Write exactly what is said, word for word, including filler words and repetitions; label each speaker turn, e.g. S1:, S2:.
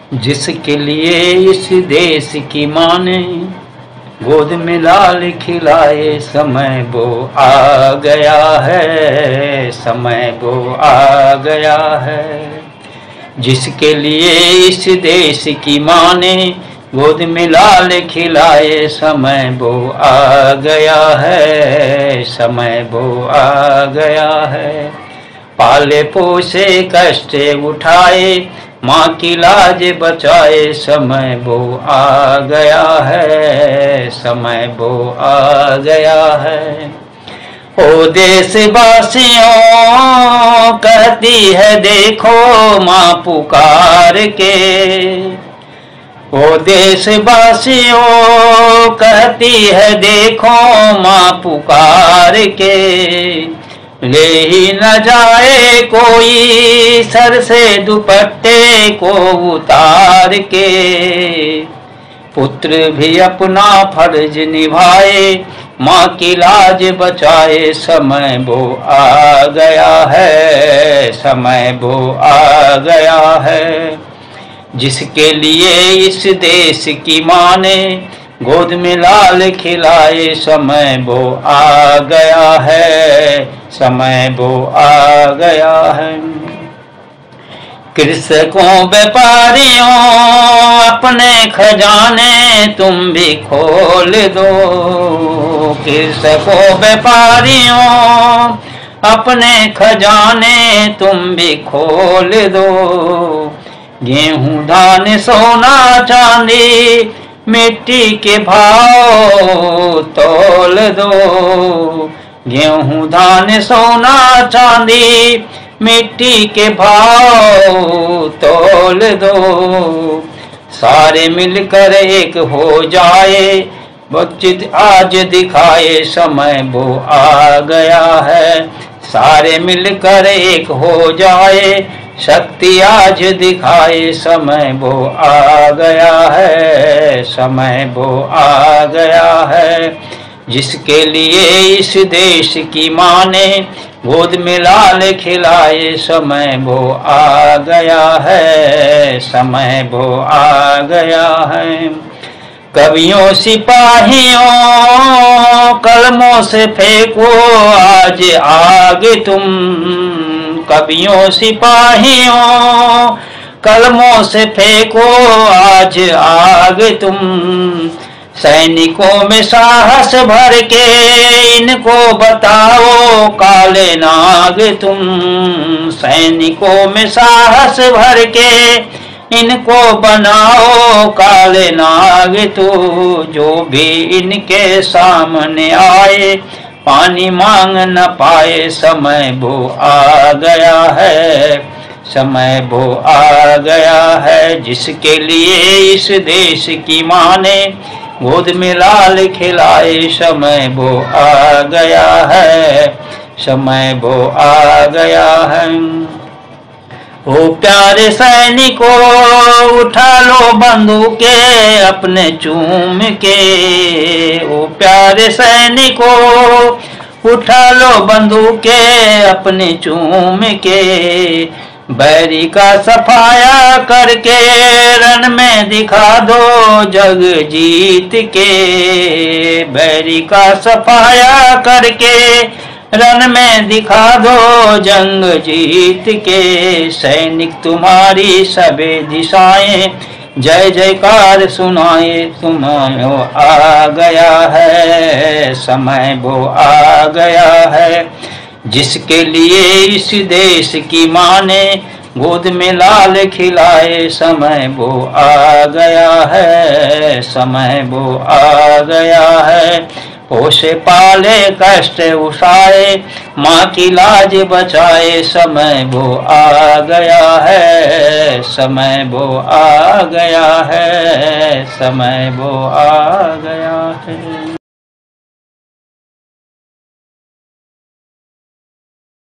S1: जिसके लिए इस देश की माँ ने गोद में लाल खिलाए, समय वो आ गया है, समय वो आ गया है। जिसके लिए इस देश की माँ ने गोद में लाल खिलाए, समय वो आ गया है, समय वो आ गया है। पाले पोसे कष्ट उठाए, माँ की लाज बचाए, समय वो आ गया है, समय वो आ गया है। ओ देशवासियों कहती है देखो माँ पुकार के, ओ देशवासियों कहती है देखो माँ पुकार के। ले ही न जाए कोई सर से दुपट्टे को उतार के, पुत्र भी अपना फर्ज निभाए, माँ की लाज बचाए, समय वो आ गया है, समय वो आ गया है। जिसके लिए इस देश की माँ ने गोद में लाल खिलाए, समय वो आ गया है, समय वो आ गया है। कृषकों व्यापारियों अपने खजाने तुम भी खोल दो, कृषकों व्यापारियों अपने खजाने तुम भी खोल दो। गेहूं धान सोना चांदी मिट्टी के भाव तोल दो, गेहूं धान सोना चांदी मिट्टी के भाव तोल दो। सारे मिलकर एक हो जाए, वक्त आज दिखाए, समय वो आ गया है। सारे मिलकर एक हो जाए, शक्ति आज दिखाए, समय वो आ गया है, समय वो आ गया है। जिसके लिए इस देश की माँ ने गोद में लाल खिलाए, समय वो आ गया है, समय वो आ गया है। कवियों सिपाहियों कलमों से फेंको आज आग तुम, कवियों सिपाहियों कलमों से फेंको आज आग तुम। सैनिकों में साहस भर के इनको बताओ काले नाग तुम, सैनिकों में साहस भर के इनको बनाओ काले नाग तू। जो भी इनके सामने आए पानी मांग न पाए, समय वो आ गया है, समय वो आ गया है। जिसके लिए इस देश की माँ ने गोद में लाल खिलाए, समय वो आ गया है, समय वो आ गया है। ओ प्यारे सैनिकों उठा लो बंदूके अपने चूम के, ओ प्यारे सैनिकों उठा लो बंदूके अपने चूम के। बैरी का सफाया करके रण में दिखा दो जग जीत के, बैरी का सफाया करके रण में दिखा दो जंग जीत के। सैनिक तुम्हारी सबे दिशाएं जय जयकार सुनाए, तुम्हारा आ गया है, समय वो आ गया है। जिसके लिए इस देश की माँ ने गोद में लाल खिलाए, समय वो आ गया है, समय वो आ गया है। पोसे पाले कष्ट उठाए, माँ की लाज बचाए, समय वो आ गया है, समय वो आ गया है, समय वो आ गया है।